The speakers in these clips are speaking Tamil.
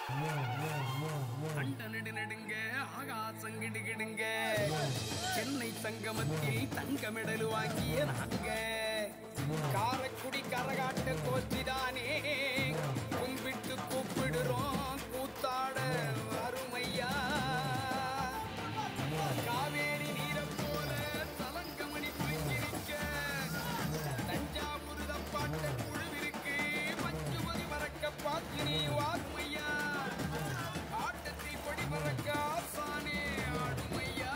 அண்ட நெடுங்க ஆகாசம் கிடுகிடுங்க சென்னை சங்கமத்தில் தங்க மெடல் வாங்கிய நாங்க காரைக்குடி கரகாட்ட கோச்சிதானே கும்பிட்டு கூப்பிடுறோம் கூத்தாட அருமையா காவேரி நீரை போல தலங்கமணி குளிக்கிருக்க தஞ்சாவூர் தப்பாட்ட குழுவிற்கு பஞ்சுமதி மறக்க பார்த்து நீ வாருமையா ஆட்டத்தை பொடி மறக்க ஆசானே ஆடுமையா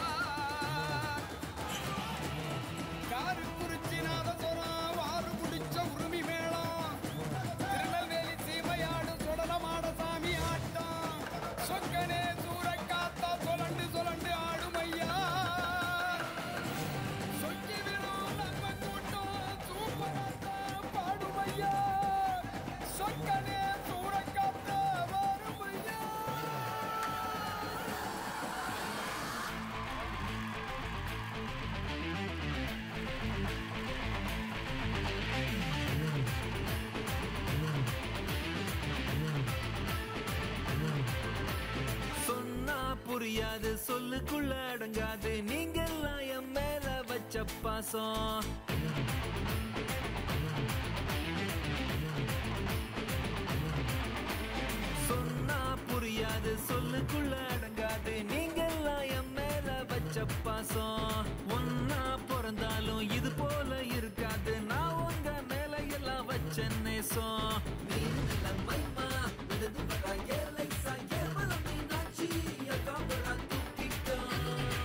காரு குறிச்சி நாதசுரம் வாரு குடிச்ச உரிமை மேளம் திருநெல்வேலி சீமையாடு சுடலமாட சாமி ஆட்டம் சொக்கனே சூற காத்தா சொலண்டு சொலண்டு ஆடுமையா சொக்கி விழும் நம்ம கூட்டம் சூப்பராத்தா பாடுமையா சொக்கனே சூற காத்தா வருமையா. சொன்னா புரியாது சொல்லுக்குள்ள அடங்காது நீங்கெல்லாம் என் மேல வச்ச பாசம் சொன்னா புரியாது சொல்லுக்குள்ள அடங்காது நீங்கெல்லாம் என் மேல வச்ச பாசம் ஒன்னா பிறந்தாலும் இது போல இருக்காது நான் உங்க மேல எல்லாம் வச்ச நேசம் நீ நல்ல மைமா விடுது வரா ஏலை சாயவலம் மீனாட்சி அகாமரா தூக்கிட்டோம்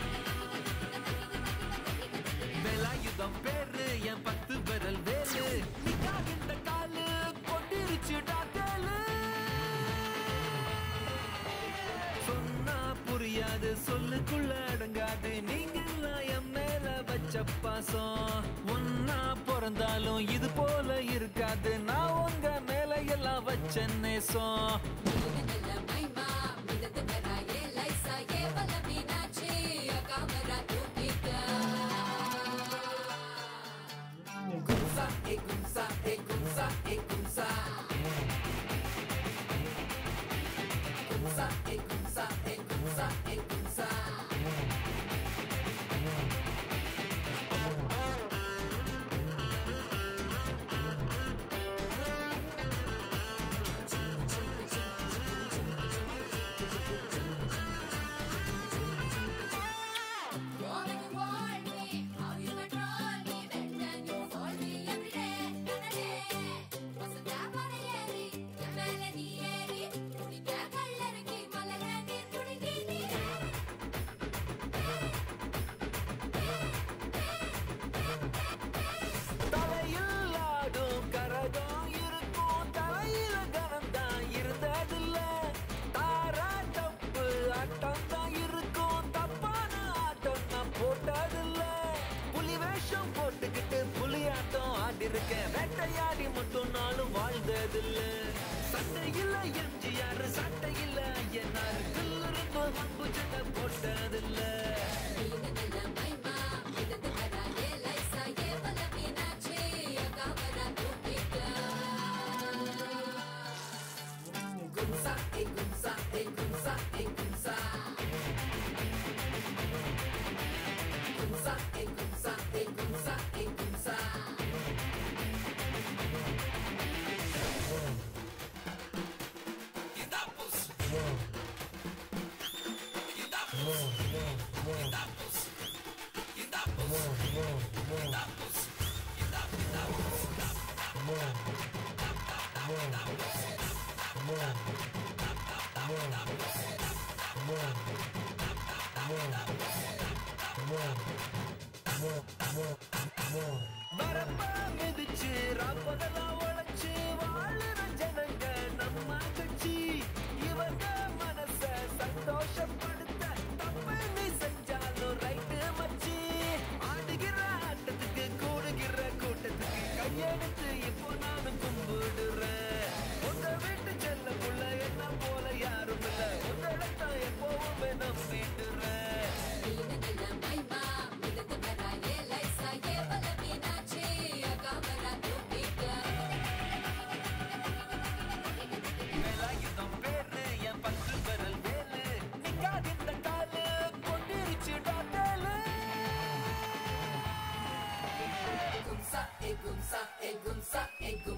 வேலாயுதம் பேரு என் 10 விரல் வேலு நிக்காகின்ற காலு கொண்டிருச்சுடா தேலு சொன்னா புரியாது சொல்லுக்குள்ள அடங்காது நீங்கெல்லாம் என் மேல வச்ச பாசம் ஒன்னா பிறந்தாலும் இது போல இருக்காது நான் உங்க மேல எல்லாம் வச்ச நேசம் Gumsa, gumsa, gumsa, gumsa. Gumsa, gumsa, gumsa, gumsa. வேட்டையாடி மட்டும் நாளும் வாழ்ந்ததில்ல சட்டையில்ல எம்ஜிஆர் சட்டையில்ல என்னாரு கில்லருக்கு அன்பு சட்டை போட்டதில்ல கும்சா கும்சா கும்சா கும்சா கும்சா கும்சா கும்சா கும்சா வரப்பா மிதிச்சு ராப்பதெல்லாம் உழைச்சு வாழுற ஜனங்க நம்ம கட்சி இவங்க மனச சந்தோஷப்படுத்த தப்பு நீ செஞ்சாலும் ரைட்டு மச்சி ஆடுகிற ஆட்டத்துக்கு கூடுகிற கூட்டத்துக்கு கையெடுத்து இப்போ நானும் கும்பிடுறேன் உங்க வீட்டு செல்ல புள்ள என்ன போல யாரும் இல்ல உங்களத்தான் எப்பவுமே நம்பிடுறேன் egum sa egum